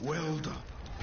Well done.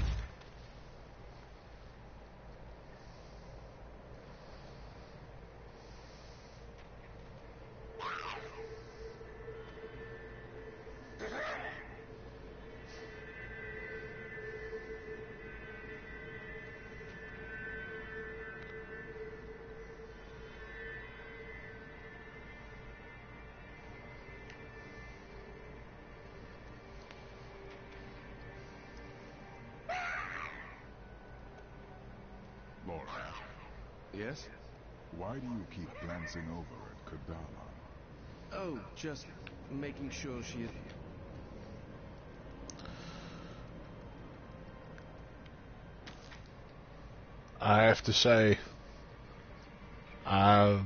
Laura, Yes? why do you keep glancing over at Kodama? Oh, just making sure she had... I have to say, I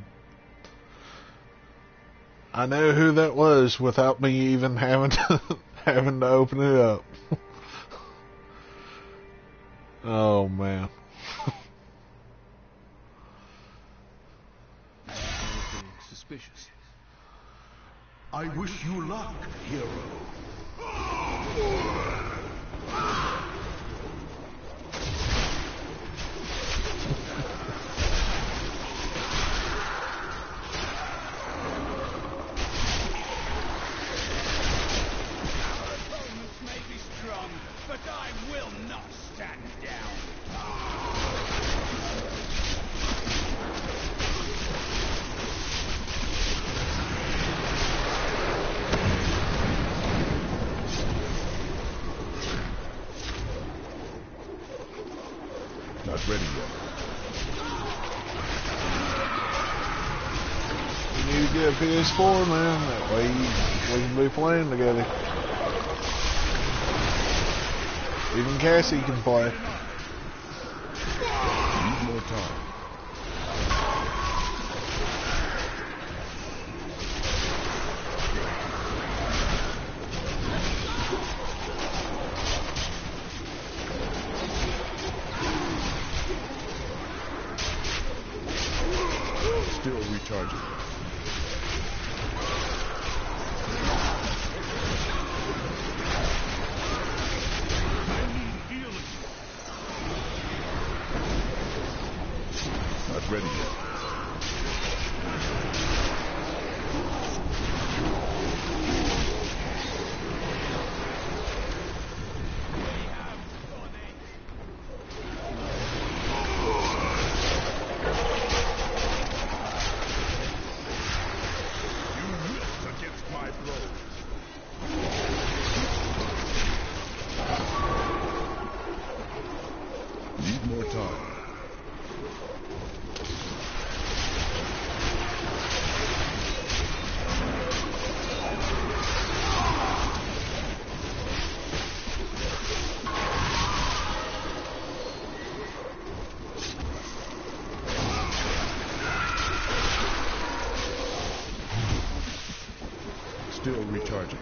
know who that was without me even having to having to open it up. Oh man. Anything suspicious? I wish you luck, hero. Opponents may be strong, but I will not stand down. Not ready yet. You need to get a PS4, man. That way we can be playing together. Even Cassie can play. Need more time. Still recharging. Not ready yet. Need more time. Still recharging.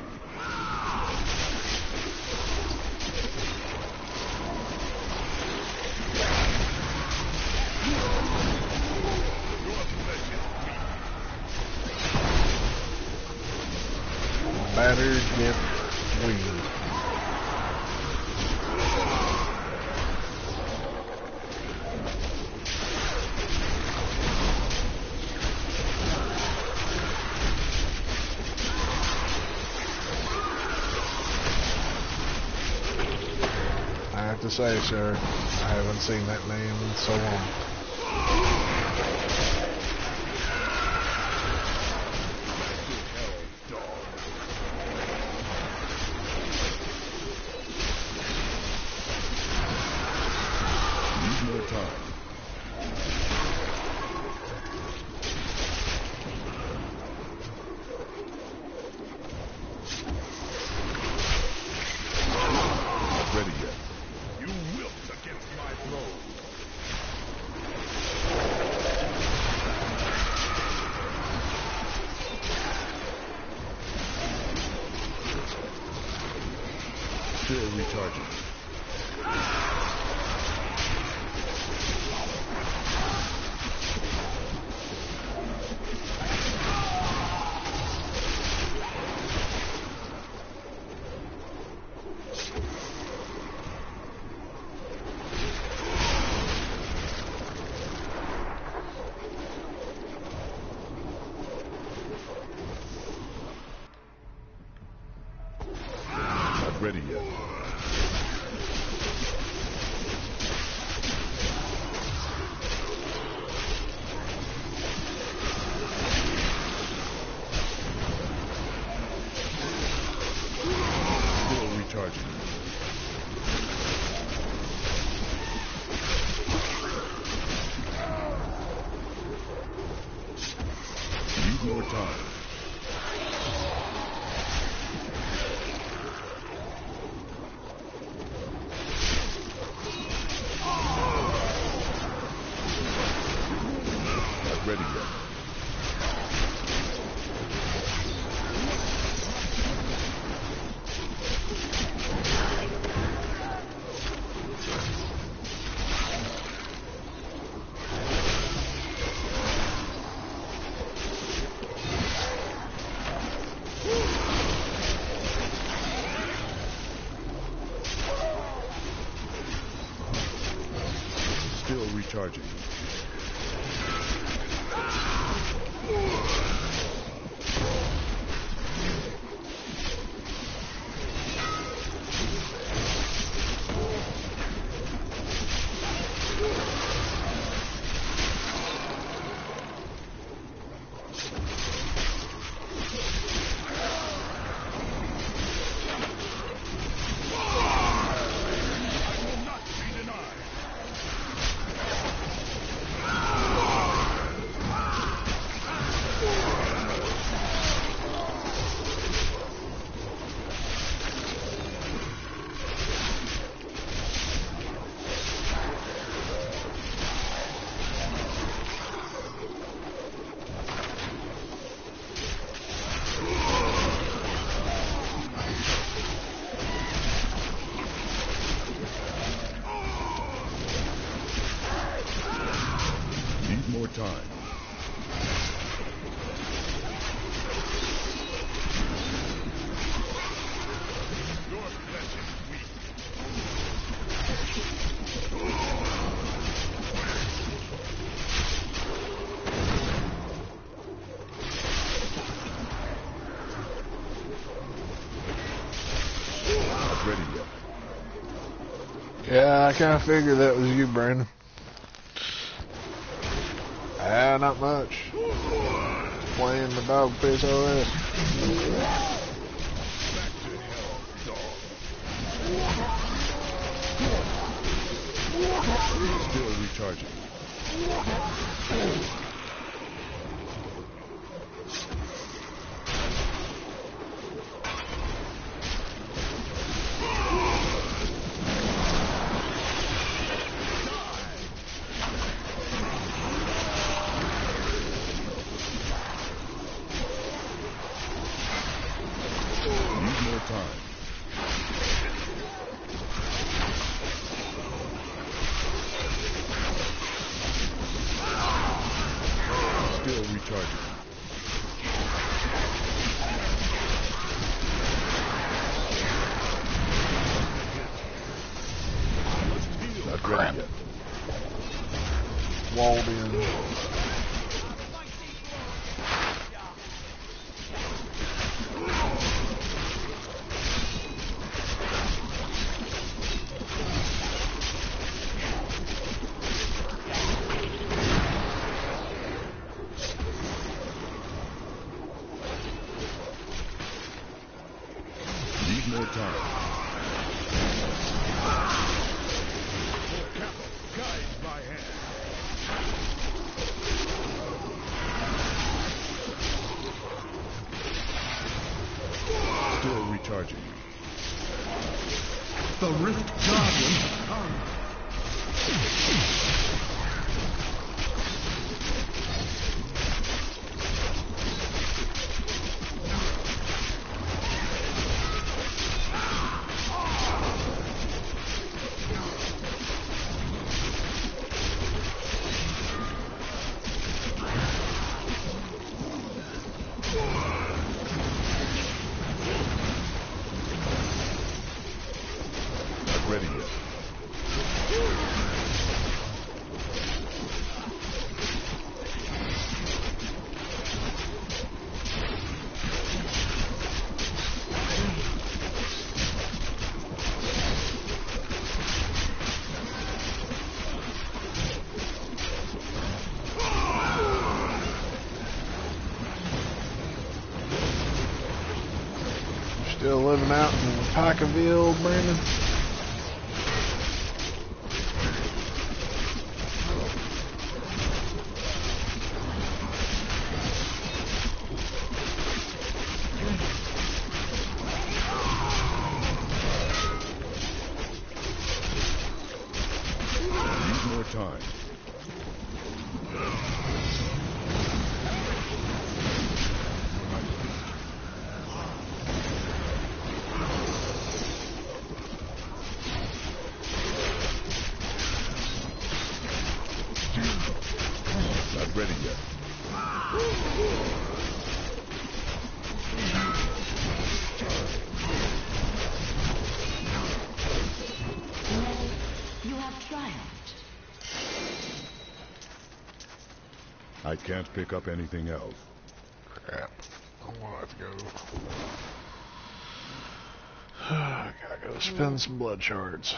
Battered get winged. I have to say, sir, I haven't seen that name in so long. Need more time. Not ready yet. You wilt against my blow. Still recharging. ready yet. Still recharging. Need more time. Not ready yet. Still recharging. Need more time. Your flesh is weak. Not ready yet. Yeah, I kind of figured that was you, Brandon. Ah, not much. Playing the dog piss OS. Still recharging. Need more time. Still recharging. Not ready yet. Walled in. Need more time. Guide my hand. Still recharging. The Rift Guardian come. Not ready yet. Still living out in Picaville, Brandon? Need more time. Not ready yet. You have triumphed. I can't pick up anything else. Crap. I'm gonna have to go. I gotta go spend some blood shards.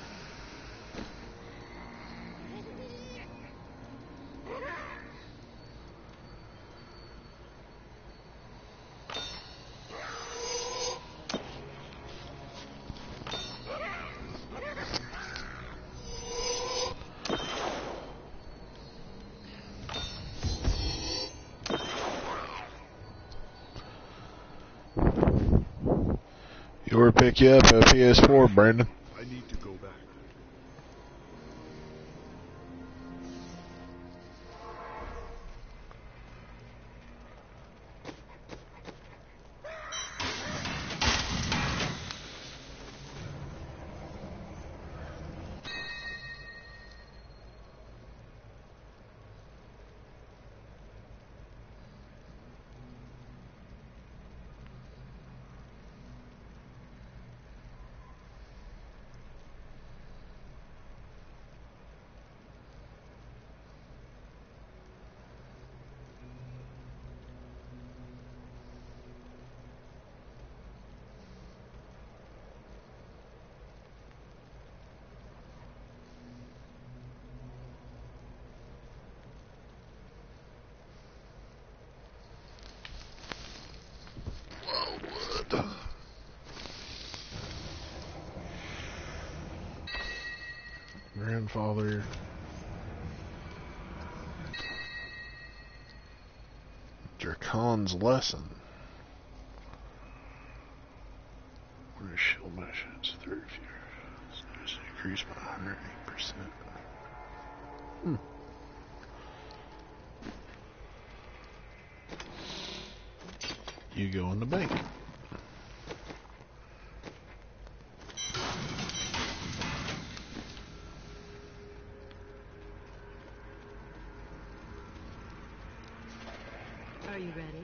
You were pick you up a PS4, Brandon. I need to go back. Grandfather. Dracon's Lesson. Where's shield missions? 30 fewer. Increased by 108%. You go in the bank. Are you ready?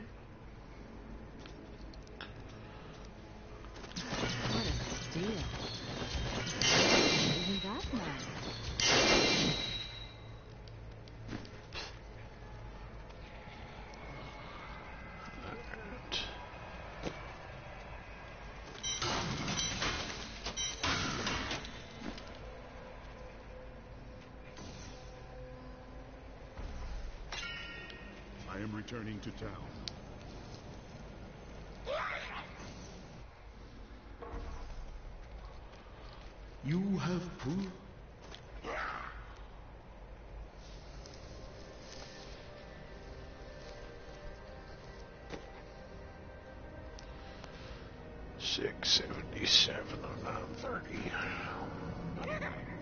What a steal. Isn't that nice? I am returning to town. You have proved. $677 or $930.